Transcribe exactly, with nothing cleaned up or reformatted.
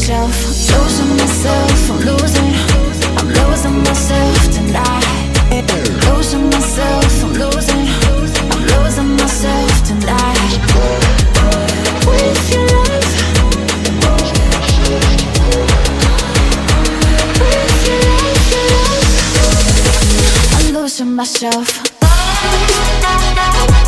myself, losing myself, I'm losing, I'm losing myself tonight. Losing myself, I'm losing, I'm losing myself tonight. With your love, with your love, your love, I'm losing myself.